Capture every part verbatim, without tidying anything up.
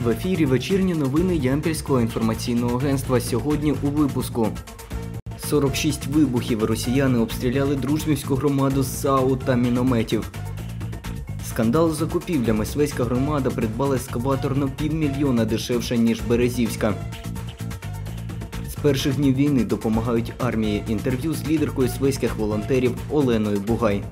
В ефірі вечірні новини Ямпільського інформаційного агентства. Сьогодні у випуску. сорок шість вибухів. Росіяни обстріляли Дружбівську громаду з САУ та мінометів. Скандал з закупівлями. Свеська громада придбала ескаватор на півмільйона дешевше, ніж Березівська. З перших днів війни допомагають армії. Інтерв'ю з лідеркою свеських волонтерів Оленою Бугай.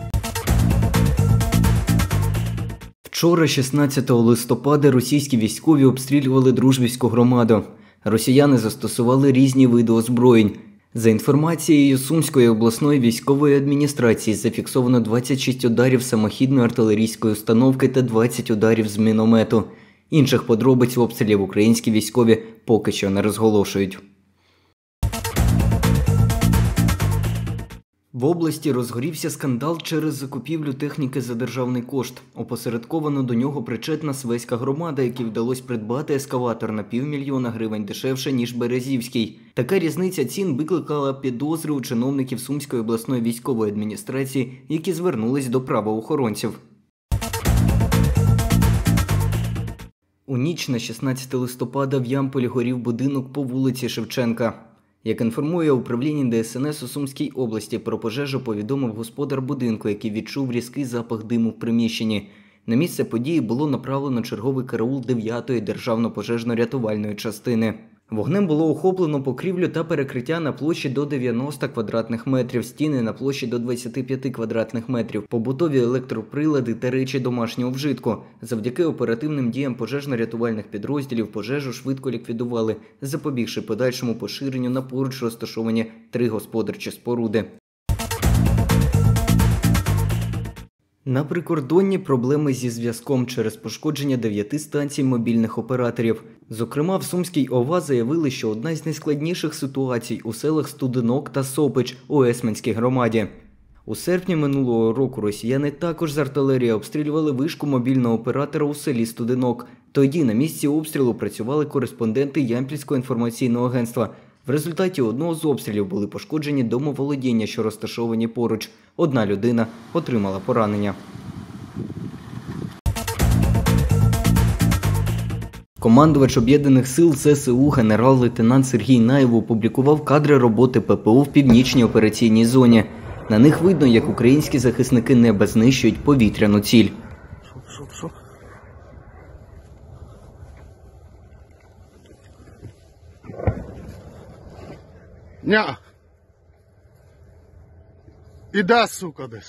Вчора, шістнадцятого листопада, російські військові обстрілювали Дружбівську громаду. Росіяни застосували різні види озброєнь. За інформацією Сумської обласної військової адміністрації, зафіксовано двадцять шість ударів самохідної артилерійської установки та двадцять ударів з міномету. Інших подробиць обстрілів українські військові поки що не розголошують. В області розгорівся скандал через закупівлю техніки за державний кошт. Опосередковано до нього причетна Свеська громада, якій вдалося придбати ескаватор на півмільйона гривень дешевше, ніж Березівський. Така різниця цін викликала підозри у чиновників Сумської обласної військової адміністрації, які звернулись до правоохоронців. У ніч на шістнадцяте листопада в Ямполі горів будинок по вулиці Шевченка. Як інформує управління Де Ес Ен Ес у Сумській області, про пожежу повідомив господар будинку, який відчув різкий запах диму в приміщенні. На місце події було направлено черговий караул дев'ятої державно-пожежно-рятувальної частини. Вогнем було охоплено покрівлю та перекриття на площі до дев'яноста квадратних метрів, стіни на площі до двадцяти п'яти квадратних метрів, побутові електроприлади та речі домашнього вжитку. Завдяки оперативним діям пожежно-рятувальних підрозділів пожежу швидко ліквідували, запобігши подальшому поширенню на поруч розташовані три господарчі споруди. На прикордонні проблеми зі зв'язком через пошкодження дев'яти станцій мобільних операторів. Зокрема, в Сумській О В А заявили, що одна з найскладніших ситуацій у селах Студенок та Сопич у Есменській громаді. У серпні минулого року росіяни також з артилерії обстрілювали вишку мобільного оператора у селі Студенок. Тоді на місці обстрілу працювали кореспонденти Ямпільського інформаційного агентства. В результаті одного з обстрілів були пошкоджені домоволодіння, що розташовані поруч. Одна людина отримала поранення. Командувач Об'єднаних сил Зе Ес У генерал-лейтенант Сергій Наєв опублікував кадри роботи Пе Пе О в північній операційній зоні. На них видно, як українські захисники неба знищують повітряну ціль. Шо, шо, шо? Ня! Іде, сука, десь.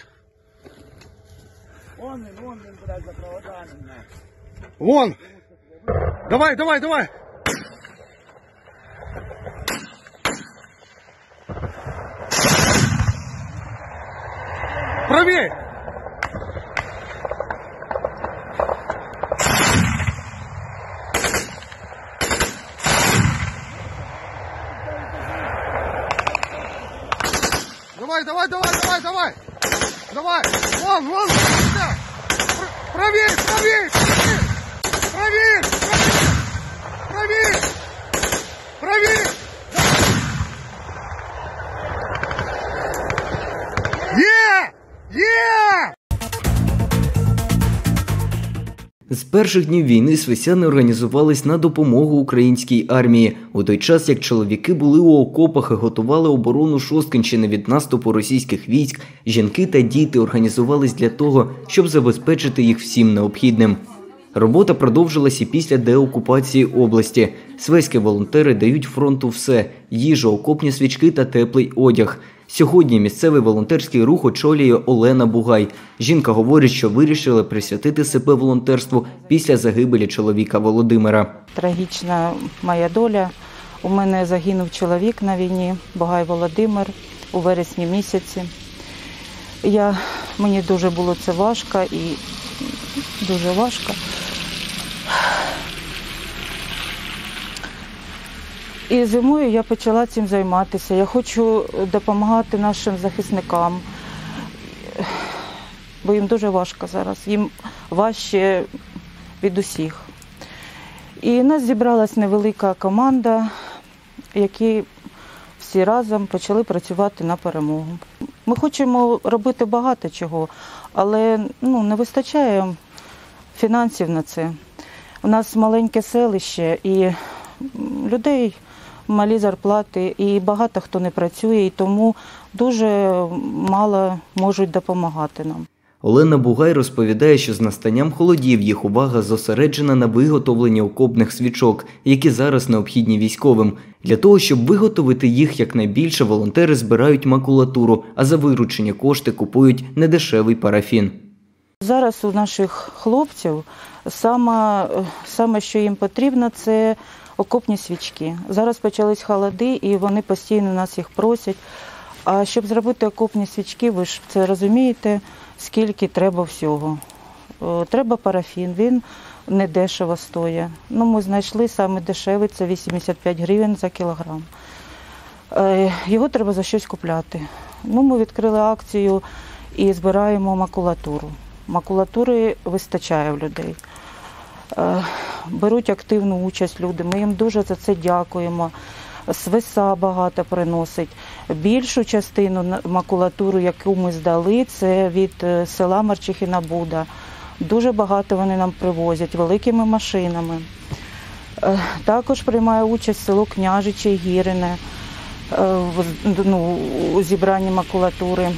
Вон він, вон він, блядь, за проводами. Вон! Давай, давай, давай! Правей! Давай, давай, давай, давай, давай! Давай! Вон, вон! Правей, правей! Правей! Правей! Правей! Є! Є! З перших днів війни свесяни організувались на допомогу українській армії, у той час як чоловіки були у окопах і готували оборону Шосткинщини від наступу російських військ, жінки та діти організувались для того, щоб забезпечити їх всім необхідним. Робота продовжилась і після деокупації області. Свеські волонтери дають фронту все – їжу, окопні свічки та теплий одяг. Сьогодні місцевий волонтерський рух очолює Олена Бугай. Жінка говорить, що вирішила присвятити себе волонтерству після загибелі чоловіка Володимира. Трагічна моя доля. У мене загинув чоловік на війні, Бугай Володимир, у вересні місяці. Я, мені дуже було це важко і дуже важко. І зимою я почала цим займатися. Я хочу допомагати нашим захисникам, бо їм дуже важко зараз, їм важче від усіх. І в нас зібралась невелика команда, які всі разом почали працювати на перемогу. Ми хочемо робити багато чого, але ну, не вистачає фінансів на це. У нас маленьке селище і людей малі зарплати, і багато хто не працює, і тому дуже мало можуть допомагати нам. Олена Бугай розповідає, що з настанням холодів їх увага зосереджена на виготовленні окопних свічок, які зараз необхідні військовим. Для того, щоб виготовити їх якнайбільше, волонтери збирають макулатуру, а за виручені кошти купують недешевий парафін. Зараз у наших хлопців саме, саме що їм потрібно, це окопні свічки. Зараз почались холоди, і вони постійно нас їх просять. А щоб зробити окопні свічки, ви ж це розумієте, скільки треба всього. Треба парафін, він не дешево стоїть. Ну, ми знайшли саме дешевий, це вісімдесят п'ять гривень за кілограм. Його треба за щось купляти. Ну, ми відкрили акцію і збираємо макулатуру. Макулатури вистачає в людей. Беруть активну участь люди, ми їм дуже за це дякуємо. Свиса багато приносить. Більшу частину макулатури, яку ми здали, це від села Марчихіна Буда. Дуже багато вони нам привозять, великими машинами. Також приймає участь село Княжичі і Гірине ну, у зібранні макулатури.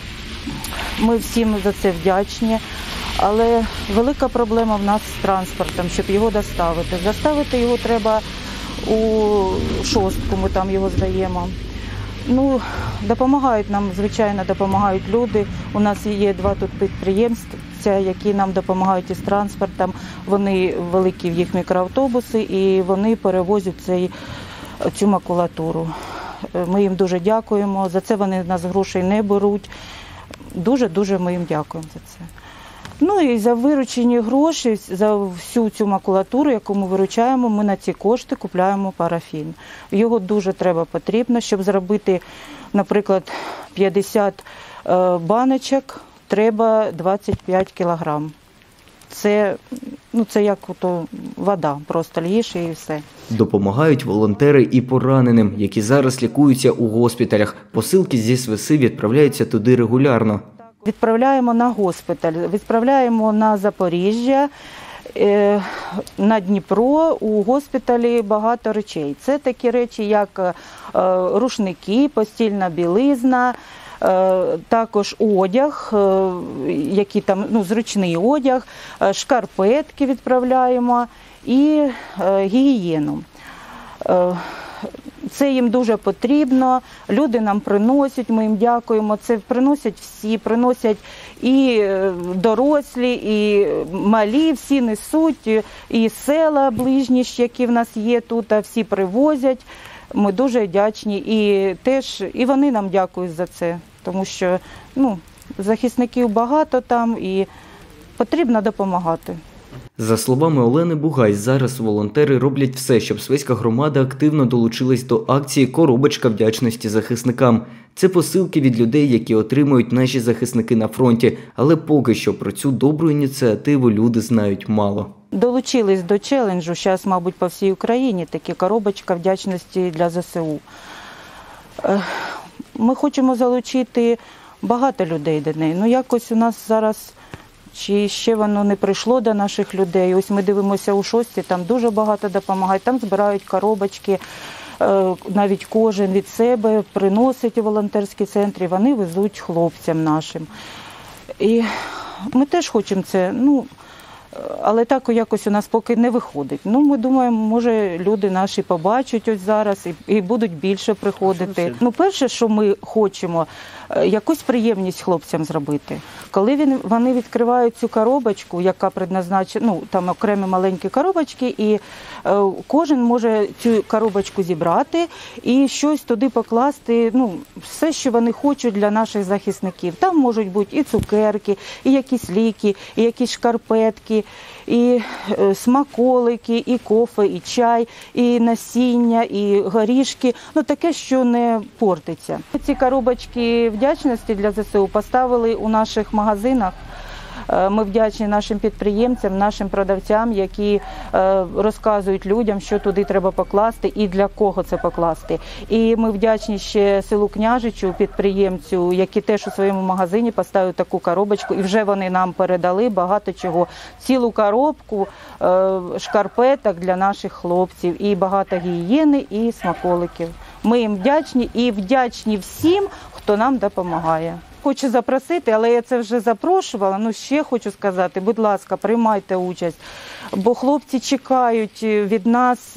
Ми всім за це вдячні. Але велика проблема в нас з транспортом, щоб його доставити. Доставити його треба у шостку, ми там його здаємо. Ну, допомагають нам, звичайно, допомагають люди. У нас є два тут підприємства, які нам допомагають із транспортом. Вони великі в їх мікроавтобуси і вони перевозять цей, цю макулатуру. Ми їм дуже дякуємо, за це вони нас грошей не беруть. Дуже-дуже ми їм дякуємо за це. Ну і за виручені гроші, за всю цю макулатуру, яку ми виручаємо, ми на ці кошти купляємо парафін. Його дуже треба потрібно, щоб зробити, наприклад, п'ятдесят баночок, треба двадцять п'ять кілограм. Це, ну, це як ото вода, просто л'єш і все. Допомагають волонтери і пораненим, які зараз лікуються у госпіталях. Посилки зі Свиси відправляються туди регулярно. Відправляємо на госпіталь, відправляємо на Запоріжжя, на Дніпро. У госпіталі багато речей. Це такі речі, як рушники, постільна білизна, також одяг, які там, ну, зручний одяг, шкарпетки відправляємо і гігієну. Це їм дуже потрібно, люди нам приносять, ми їм дякуємо. Це приносять всі, приносять і дорослі, і малі, всі несуть, і села ближні, які в нас є тут, всі привозять. Ми дуже вдячні і теж, і вони нам дякують за це, тому що, ну, захисників багато там і потрібно допомагати. За словами Олени Бугай, зараз волонтери роблять все, щоб Свиська громада активно долучилась до акції «Коробочка вдячності захисникам». Це посилки від людей, які отримують наші захисники на фронті, але поки що про цю добру ініціативу люди знають мало. Долучились до челенджу, зараз, мабуть, по всій Україні, такі «Коробочка вдячності для зе се у». Ми хочемо залучити багато людей до неї, ну якось у нас зараз... Чи ще воно не прийшло до наших людей. Ось ми дивимося у шості, там дуже багато допомагають, там збирають коробочки, навіть кожен від себе приносить у волонтерські центри, вони везуть хлопцям нашим. І ми теж хочемо це, ну, але так якось у нас поки не виходить. Ну, ми думаємо, може люди наші побачать ось зараз і, і будуть більше приходити. Ну, перше, що ми хочемо, якусь приємність хлопцям зробити. Коли він, вони відкривають цю коробочку, яка предназначена, ну, там окремі маленькі коробочки, і е, кожен може цю коробочку зібрати і щось туди покласти, ну, все, що вони хочуть для наших захисників. Там можуть бути і цукерки, і якісь ліки, і якісь шкарпетки, і е, смаколики, і кофе, і чай, і насіння, і горішки. Ну, таке, що не портиться. Ці коробочки вдячності для зе се у поставили у наших магазинах. Ми вдячні нашим підприємцям, нашим продавцям, які розказують людям, що туди треба покласти і для кого це покласти. І ми вдячні ще селу Княжичу, підприємцю, які теж у своєму магазині поставили таку коробочку, і вже вони нам передали багато чого. Цілу коробку шкарпеток для наших хлопців, і багато гігієни, і смаколиків. Ми їм вдячні і вдячні всім, хто нам допомагає. Хочу запросити, але я це вже запрошувала, ну ще хочу сказати, будь ласка, приймайте участь, бо хлопці чекають від нас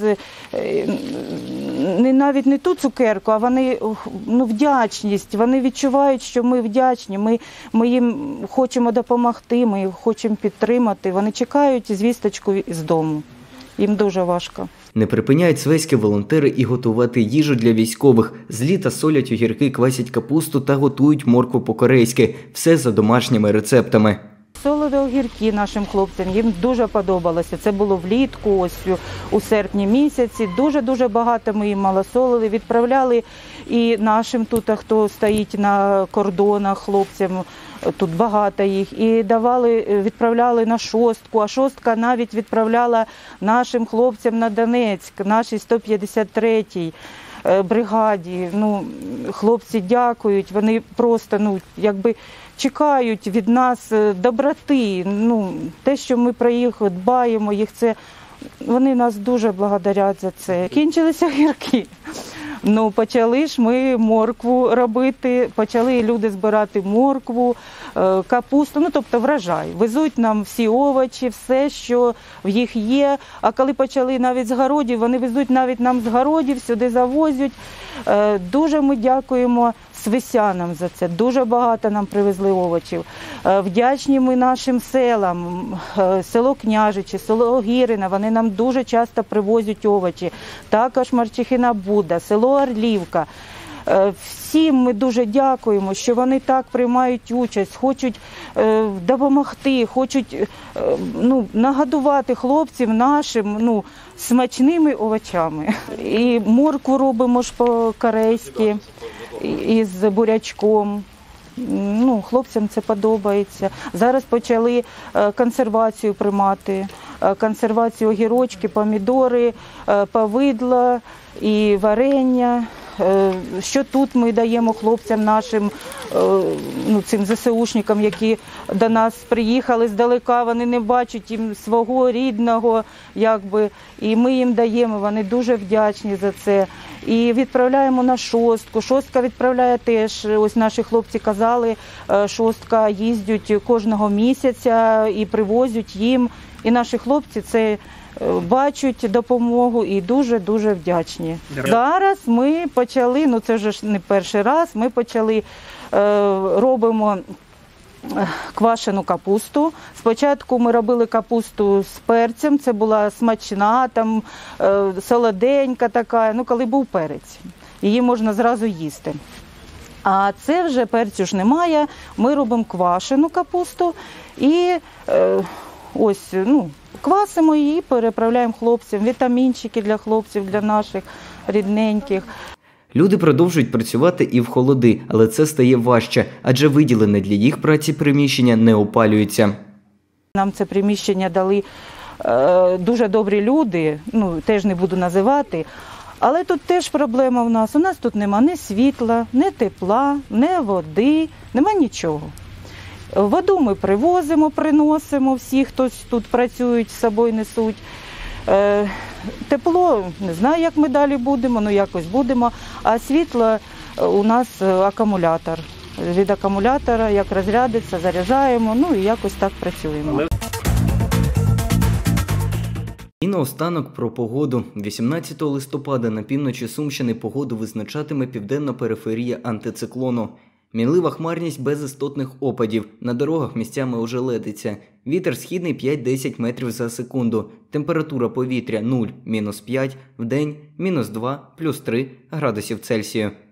не навіть не ту цукерку, а вони, ну, вдячність, вони відчувають, що ми вдячні, ми, ми їм хочемо допомогти, ми їх хочемо підтримати, вони чекають звісточку з дому, їм дуже важко. Не припиняють свеські волонтери і готувати їжу для військових. З літа солять огірки, квасять капусту та готують моркву по-корейськи. Все за домашніми рецептами. Сололи огірки нашим хлопцям, їм дуже подобалося. Це було влітку, ось у серпні місяці. Дуже-дуже багато ми їм малосолили. Відправляли і нашим тут, хто стоїть на кордонах, хлопцям, тут багато їх. І давали, відправляли на шостку, а шостка навіть відправляла нашим хлопцям на Донецьк, нашій сто п'ятдесят третій бригаді. Ну, хлопці дякують, вони просто, ну, якби чекають від нас доброти. Ну, те, що ми про їх дбаємо, їх це, вони нас дуже благодарять за це. Кінчилися огірки. Ну, почали ж ми моркву робити, почали люди збирати моркву, капусту, ну, тобто врожай. Везуть нам всі овочі, все, що в їх є. А коли почали навіть з городів, вони везуть навіть нам з городів, сюди завозять. Дуже ми дякуємо свисянам за це. Дуже багато нам привезли овочів. Вдячні ми нашим селам, село Княжичі, село Огірина, вони нам дуже часто привозять овочі. Також Марчихина Буда, село Орлівка. Всім ми дуже дякуємо, що вони так приймають участь, хочуть допомогти, хочуть, ну, нагодувати хлопців нашим, ну, смачними овочами. І моркву робимо ж по-корейськи із бурячком. Ну, хлопцям це подобається. Зараз почали консервацію приймати, консервацію огірочки, помідори, повидла і варення. Що тут ми даємо хлопцям нашим, ну, цим ЗСУшникам, які до нас приїхали здалека, вони не бачать їм свого рідного, якби, і ми їм даємо, вони дуже вдячні за це. І відправляємо на шостку. Шостка відправляє теж, ось наші хлопці казали, шостка їздять кожного місяця і привозять їм. І наші хлопці це бачать допомогу і дуже-дуже вдячні. Зараз ми почали, ну це вже не перший раз, ми почали, робимо квашену капусту. Спочатку ми робили капусту з перцем, це була смачна, там солоденька така, ну коли був перець, її можна зразу їсти. А це вже перцю ж немає, ми робимо квашену капусту і ось, ну, квасимо її, переправляємо хлопцям, вітамінчики для хлопців, для наших рідненьких. Люди продовжують працювати і в холоди, але це стає важче, адже виділене для їх праці приміщення не опалюється. Нам це приміщення дали е, дуже добрі люди, ну, теж не буду називати, але тут теж проблема в нас. У нас тут нема ні світла, ні тепла, ні води, нема нічого. Воду ми привозимо, приносимо, всі, хто тут працюють, з собою несуть. Е, тепло, не знаю, як ми далі будемо, ну якось будемо. А світло у нас акумулятор. Від акумулятора, як розрядиться, заряджаємо, ну і якось так працюємо. І наостанок про погоду. вісімнадцятого листопада на півночі Сумщини погоду визначатиме південна периферія антициклону. Мінлива хмарність без істотних опадів. На дорогах місцями ожеледиться. Вітер східний п'ять-десять метрів за секунду. Температура повітря нуль - мінус п'ять, вдень – мінус два, плюс три градусів Цельсію.